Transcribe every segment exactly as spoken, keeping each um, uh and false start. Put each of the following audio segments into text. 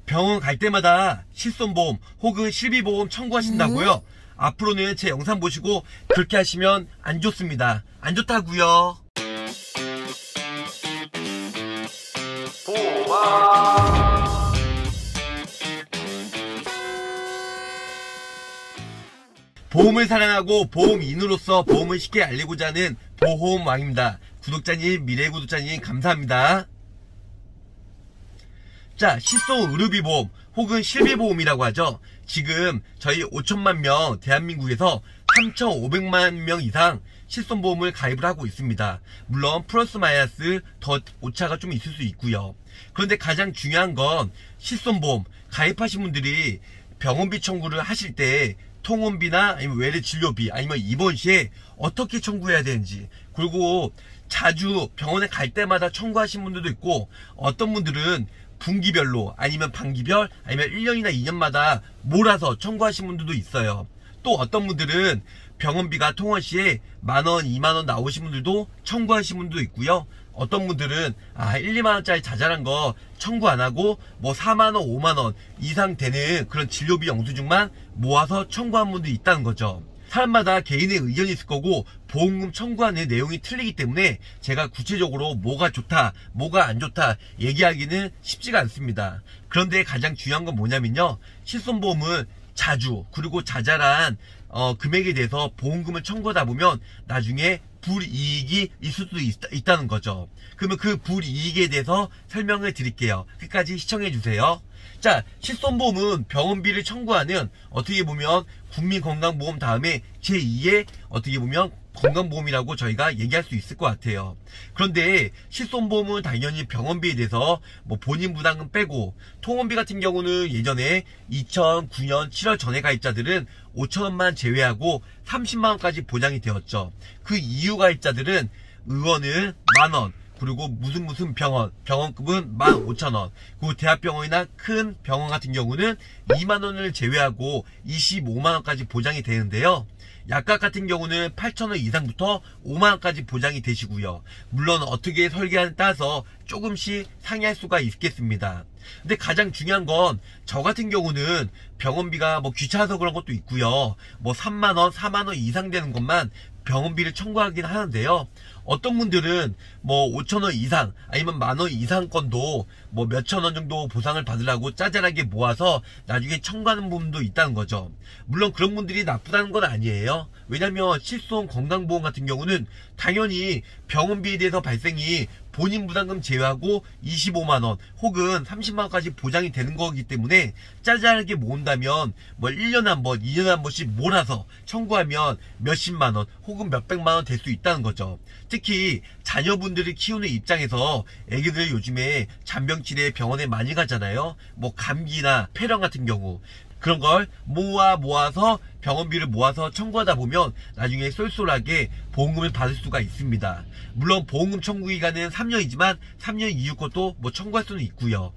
병원 갈 때마다 실손보험 혹은 실비보험 청구하신다고요? 음? 앞으로는 제 영상 보시고 그렇게 하시면 안 좋습니다. 안 좋다고요. 보험 보험을 사랑하고 보험인으로서 보험을 쉽게 알리고자 하는 보험왕입니다. 구독자님, 미래 구독자님 감사합니다. 자, 실손 의료비보험 혹은 실비보험이라고 하죠. 지금 저희 오천만 명 대한민국에서 삼천오백만 명 이상 실손보험을 가입을 하고 있습니다. 물론 플러스 마이너스 더 오차가 좀 있을 수 있고요. 그런데 가장 중요한 건 실손보험 가입하신 분들이 병원비 청구를 하실 때 통원비나 아니면 외래 진료비 아니면 입원 시에 어떻게 청구해야 되는지, 그리고 자주 병원에 갈 때마다 청구하신 분들도 있고, 어떤 분들은 분기별로 아니면 반기별 아니면 일 년이나 이 년마다 몰아서 청구하신 분들도 있어요. 또 어떤 분들은 병원비가 통원 시에 만원, 이만원 나오신 분들도 청구하신 분들도 있고요. 어떤 분들은 아 일, 이만원짜리 자잘한 거 청구 안하고 뭐 사만원, 오만원 이상 되는 그런 진료비 영수증만 모아서 청구한 분도 있다는 거죠. 사람마다 개인의 의견이 있을 거고 보험금 청구하는 내용이 틀리기 때문에 제가 구체적으로 뭐가 좋다 뭐가 안 좋다 얘기하기는 쉽지가 않습니다. 그런데 가장 중요한 건 뭐냐면요, 실손보험은 자주 그리고 자잘한 어, 금액에 대해서 보험금을 청구하다 보면 나중에 불이익이 있을 수도 있, 있다는 거죠. 그러면 그 불이익에 대해서 설명을 드릴게요. 끝까지 시청해 주세요. 자, 실손보험은 병원비를 청구하는, 어떻게 보면 국민건강보험 다음에 제이의 어떻게 보면 건강보험이라고 저희가 얘기할 수 있을 것 같아요. 그런데 실손보험은 당연히 병원비에 대해서 뭐 본인 부담금 빼고, 통원비 같은 경우는 예전에 이천구 년 칠월 전에 가입자들은 오천원만 제외하고 삼십만원까지 보장이 되었죠. 그 이후 가입자들은 의원은 만원, 그리고 무슨 무슨 병원, 병원급은 만 오천원, 그리고 대학병원이나 큰 병원 같은 경우는 이만원을 제외하고 이십오만원까지 보장이 되는데요. 약값 같은 경우는 팔천원 이상부터 오만원까지 보장이 되시고요. 물론 어떻게 설계하느냐에 따라서 조금씩 상이할 수가 있겠습니다. 근데 가장 중요한 건 저 같은 경우는 병원비가 뭐 귀찮아서 그런 것도 있고요. 뭐 삼만원, 사만원 이상 되는 것만 병원비를 청구하긴 하는데요. 어떤 분들은 뭐 오천원 이상 아니면 만원 이상 건도 뭐 몇천원 정도 보상을 받으려고 짜잘하게 모아서 나중에 청구하는 부분도 있다는 거죠. 물론 그런 분들이 나쁘다는 건 아니에요. 왜냐면 실손 건강보험 같은 경우는 당연히 병원비에 대해서 발생이 본인 부담금 제외하고 이십오만원 혹은 삼십만원까지 보장이 되는 거기 때문에 짜잘하게 모은다면 뭐 일 년에 한 번, 이 년에 한 번씩 몰아서 청구하면 몇십만원 혹은 몇백만원 될 수 있다는 거죠. 특히 자녀분들을 키우는 입장에서 애기들 요즘에 잔병치레 병원에 많이 가잖아요. 뭐 감기나 폐렴 같은 경우, 그런 걸 모아 모아서 병원비를 모아서 청구하다 보면 나중에 쏠쏠하게 보험금을 받을 수가 있습니다. 물론 보험금 청구 기간은 삼 년이지만 삼 년 이후 것도 뭐 청구할 수는 있고요.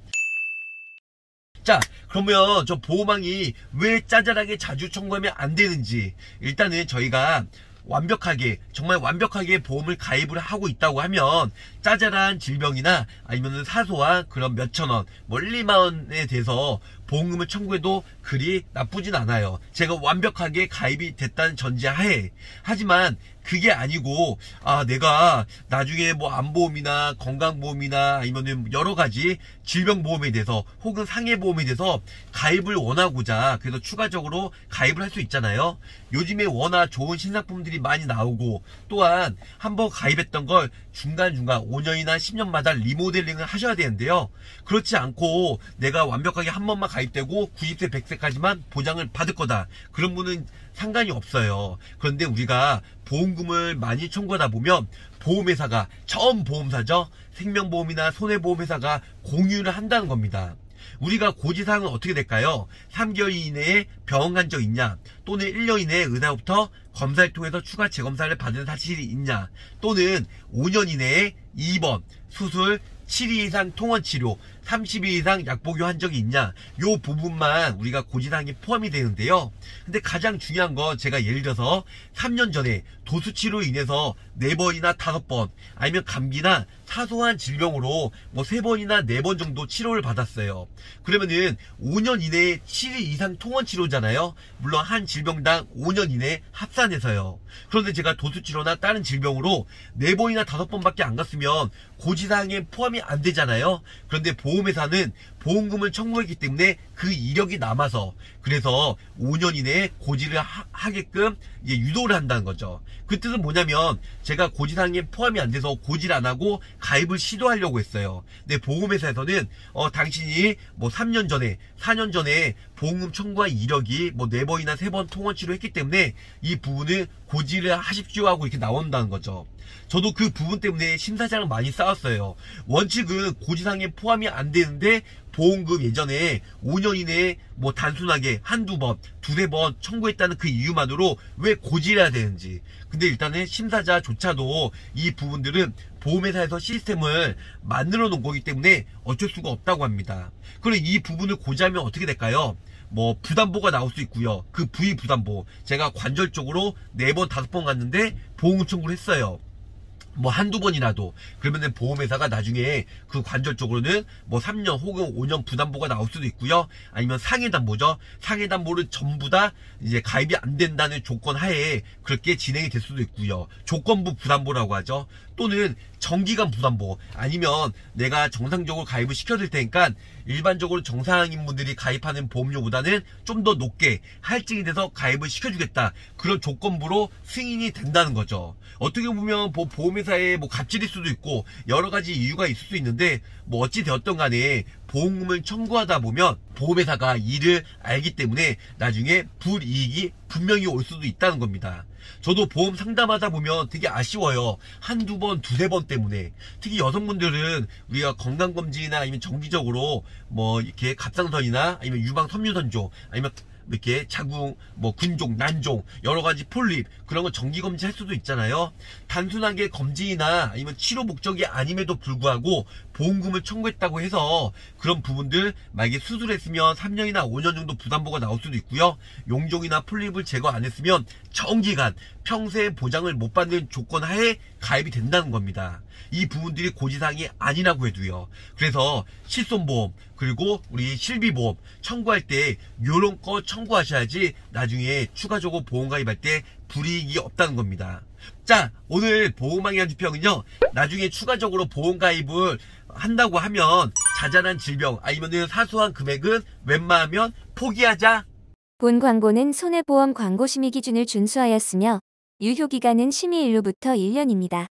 자, 그러면 저 보험왕이 왜 짜잘하게 자주 청구하면 안 되는지, 일단은 저희가 완벽하게, 정말 완벽하게 보험을 가입을 하고 있다고 하면 짜잘한 질병이나 아니면 사소한 그런 몇천원, 뭐 일, 이만원에 대해서 보험금을 청구해도 그리 나쁘진 않아요. 제가 완벽하게 가입이 됐다는 전제하에. 하지만 그게 아니고 아 내가 나중에 뭐 암보험이나 건강보험이나 아니면 여러가지 질병보험에 대해서 혹은 상해보험에 대해서 가입을 원하고자 그래서 추가적으로 가입을 할 수 있잖아요. 요즘에 워낙 좋은 신상품들이 많이 나오고, 또한 한번 가입했던 걸 중간중간 오 년이나 십 년마다 리모델링을 하셔야 되는데요. 그렇지 않고 내가 완벽하게 한 번만 가입되고 구십 세, 백 세까지만 보장을 받을 거다, 그런 분은 상관이 없어요. 그런데 우리가 보험금을 많이 청구하다 보면 보험회사가, 처음 보험사죠, 생명보험이나 손해보험회사가 공유를 한다는 겁니다. 우리가 고지사항은 어떻게 될까요? 삼 개월 이내에 병원 간 적 있냐, 또는 일 년 이내에 의사로부터 검사를 통해서 추가 재검사를 받은 사실이 있냐, 또는 오 년 이내에 입원, 수술, 칠 일 이상 통원치료, 삼십 일 이상 약복용 한 적이 있냐, 요 부분만 우리가 고지사항에 포함이 되는데요. 근데 가장 중요한 건, 제가 예를 들어서 삼 년 전에 도수치료로 인해서 네 번이나 다섯 번, 아니면 감기나 사소한 질병으로 뭐 세 번이나 네 번 정도 치료를 받았어요. 그러면은 오 년 이내에 칠 일 이상 통원 치료잖아요. 물론 한 질병당 오 년 이내 합산해서요. 그런데 제가 도수치료나 다른 질병으로 네 번이나 다섯 번밖에 안 갔으면 고지사항에 포함이 안 되잖아요. 그런데 보험회사는 보험금을 청구했기 때문에 그 이력이 남아서, 그래서 오 년 이내에 고지를 하, 하게끔 이제 유도를 한다는 거죠. 그 뜻은 뭐냐면 제가 고지사항에 포함이 안 돼서 고지를 안 하고 가입을 시도하려고 했어요. 근데 보험회사에서는 어 당신이 뭐 삼 년 전에 사 년 전에 보험금 청구한 이력이 뭐 네 번이나 세 번 통원 치료했기 때문에 이 부분은 고지를 하십시오 하고 이렇게 나온다는 거죠. 저도 그 부분 때문에 심사장을 많이 쌓았어요. 원칙은 고지사항에 포함이 안 되는데 보험금 예전에 오 년 이내에 뭐 단순하게 한두 번, 두세 번 청구했다는 그 이유만으로 왜 고지를 해야 되는지. 근데 일단은 심사자조차도 이 부분들은 보험회사에서 시스템을 만들어 놓은 거기 때문에 어쩔 수가 없다고 합니다. 그럼 이 부분을 고지하면 어떻게 될까요? 뭐 부담보가 나올 수 있고요. 그 부위 부담보, 제가 관절 쪽으로 네 번, 다섯 번 갔는데 보험금 청구를 했어요. 뭐 한두 번이라도. 그러면은 보험회사가 나중에 그 관절 쪽으로는 뭐 삼 년 혹은 오 년 부담보가 나올 수도 있고요. 아니면 상해담보죠. 상해담보를 전부 다 이제 가입이 안 된다는 조건 하에 그렇게 진행이 될 수도 있고요. 조건부 부담보라고 하죠. 또는 정기간 부담보, 아니면 내가 정상적으로 가입을 시켜줄 테니까 일반적으로 정상인 분들이 가입하는 보험료보다는 좀 더 높게 할증이 돼서 가입을 시켜주겠다, 그런 조건부로 승인이 된다는 거죠. 어떻게 보면 뭐 보험회사의 뭐 갑질일 수도 있고 여러 가지 이유가 있을 수 있는데, 뭐 어찌 되었던 간에 보험금을 청구하다 보면 보험회사가 이를 알기 때문에 나중에 불이익이 분명히 올 수도 있다는 겁니다. 저도 보험 상담하다 보면 되게 아쉬워요. 한두 번, 두세 번 때문에. 특히 여성분들은 우리가 건강검진이나 아니면 정기적으로 뭐 이렇게 갑상선이나 아니면 유방 섬유선조, 아니면 이렇게 자궁, 뭐 군종, 난종, 여러가지 폴립, 그런 거 정기검진 할 수도 있잖아요. 단순하게 검진이나 아니면 치료 목적이 아님에도 불구하고 보험금을 청구했다고 해서 그런 부분들, 만약에 수술했으면 삼 년이나 오 년 정도 부담보가 나올 수도 있고요. 용종이나 폴립을 제거 안 했으면 정기간 평생 보장을 못 받는 조건 하에 가입이 된다는 겁니다. 이 부분들이 고지사항이 아니라고 해도요. 그래서 실손보험, 그리고 우리 실비보험 청구할 때 요런 거 청구하셔야지 나중에 추가적으로 보험 가입할 때 불이익이 없다는 겁니다. 자, 오늘 보험왕의한주평은요, 나중에 추가적으로 보험 가입을 한다고 하면 자잘한 질병 아니면 사소한 금액은 웬만하면 포기하자. 본 광고는 손해보험 광고 심의 기준을 준수하였으며 유효기간은 심의일로부터 일 년입니다.